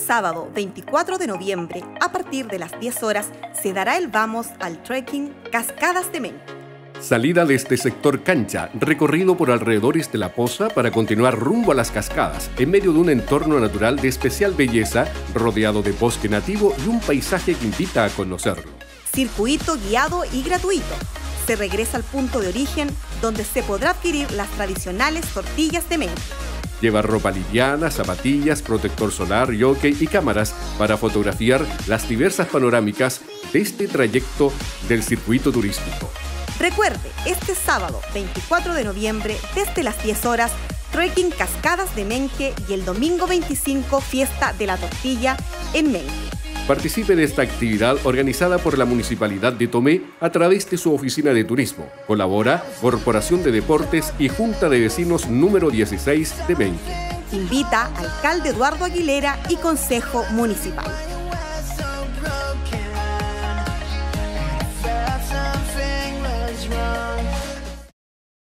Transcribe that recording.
sábado 24 de noviembre, a partir de las 10 horas, se dará el vamos al trekking Cascadas de Menque. Salida desde sector Cancha, recorrido por alrededores de La Poza para continuar rumbo a las cascadas, en medio de un entorno natural de especial belleza, rodeado de bosque nativo y un paisaje que invita a conocerlo. Circuito guiado y gratuito. Se regresa al punto de origen, donde se podrá adquirir las tradicionales tortillas de Menque. Lleva ropa liviana, zapatillas, protector solar, jockey y cámaras para fotografiar las diversas panorámicas de este trayecto del circuito turístico. Recuerde, este sábado 24 de noviembre, desde las 10 horas, trekking Cascadas de Menque, y el domingo 25, fiesta de la tortilla en Menque. Participe de esta actividad organizada por la Municipalidad de Tomé a través de su Oficina de Turismo. Colabora Corporación de Deportes y Junta de Vecinos número 16 de Menque. Invita alcalde Eduardo Aguilera y Consejo Municipal.